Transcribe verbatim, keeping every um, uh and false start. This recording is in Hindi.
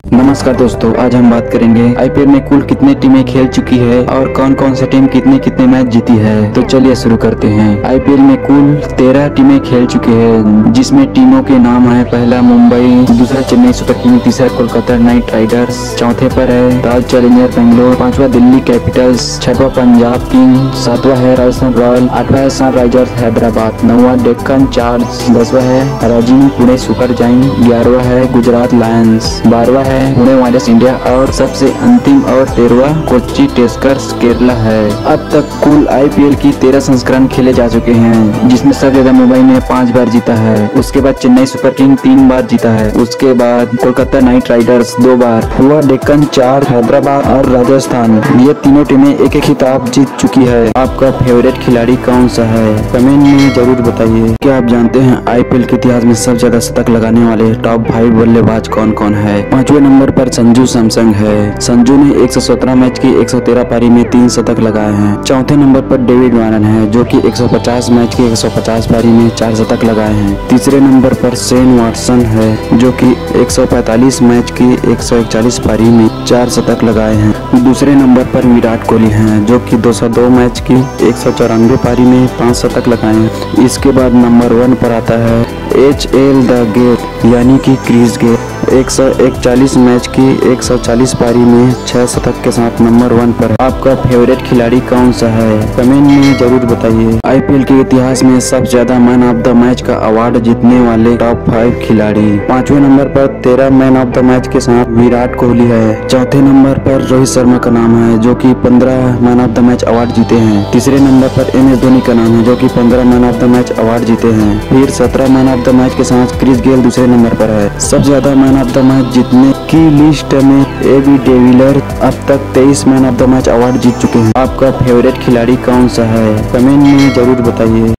नमस्कार दोस्तों, आज हम बात करेंगे आईपीएल में कुल कितने टीमें खेल चुकी है और कौन कौन सी टीम कितने कितने मैच जीती है। तो चलिए शुरू करते हैं। आईपीएल में कुल तेरह टीमें खेल चुकी है, जिसमें टीमों के नाम है पहला मुंबई, दूसरा चेन्नई सुपर किंग, तीसरा कोलकाता नाइट राइडर्स, चौथे पर है रॉयल चैलेंजर बेंगलोर, पांचवा दिल्ली कैपिटल्स, छठवा पंजाब किंग, सातवां है राजस्थान रॉयल, आठवां है सनराइजर्स हैदराबाद, नौवां डेक्कन चार्ज, दसवां है राजीव पुणे सुपर जायंट, ग्यारहवां है गुजरात लायंस, बारहवां है पुणे वारियर्स इंडिया और सबसे अंतिम और तेरहवां कोच्चि टस्कर्स केरला है। अब तक कुल आईपीएल की तेरह संस्करण खेले जा चुके हैं, जिसमें सबसे ज्यादा मुंबई ने पांच बार जीता है, उसके बाद चेन्नई सुपर किंग तीन बार जीता है, उसके बाद कोलकाता नाइट राइडर्स दो बार, हुआ डेक्कन चार, हैदराबाद और राजस्थान, ये तीनों टीमें एक एक खिताब जीत चुकी है। आपका फेवरेट खिलाड़ी कौन सा है, कमेंट में जरूर बताइए। क्या आप जानते हैं आईपीएल के इतिहास में सबसे ज्यादा शतक लगाने वाले टॉप फाइव बल्लेबाज कौन कौन है। पांचवें नंबर पर संजू सैमसंग है। संजू ने एक सौ सत्रह मैच की एक सौ तेरह पारी में तीन शतक लगाए हैं। चौथे नंबर पर डेविड वार्नर है, जो कि एक सौ पचास मैच की एक सौ पचास पारी में चार शतक लगाए हैं। तीसरे नंबर पर शेन वाटसन है, जो कि एक सौ पैंतालीस मैच की एक सौ इकतालीस पारी में चार शतक लगाए हैं। दूसरे नंबर पर विराट कोहली हैं, जो कि दो सौ दो मैच की एक सौ चौरानवे पारी में पांच शतक लगाए हैं। इसके बाद नंबर वन पर आता है एच एल द गेट, यानी कि क्रिस गेल, एक सौ इकतालीस मैच की एक सौ चालीस पारी में छह शतक के साथ नंबर वन पर है। आपका फेवरेट खिलाड़ी कौन सा है, कमेंट में जरूर बताइए। आईपीएल के इतिहास में सबसे ज्यादा मैन ऑफ द मैच का अवार्ड जीतने वाले टॉप फाइव खिलाड़ी। पांचवें नंबर पर तेरह मैन ऑफ द मैच के साथ विराट कोहली है। चौथे नंबर पर रोहित शर्मा का नाम है, जो कि पंद्रह man of the match award जीते हैं। तीसरे नंबर पर एम एस धोनी का नाम है, जो कि पंद्रह man of the match award जीते हैं। फिर सत्रह मैन ऑफ द मैच के साथ क्रिस गेल दूसरे नंबर पर है। सबसे ज्यादा मैन ऑफ द मैच जीतने की लिस्ट में एबी डेविलियर अब तक तेईस man of the match award जीत चुके हैं। आपका फेवरेट खिलाड़ी कौन सा है, कमेंट में जरूर बताइए।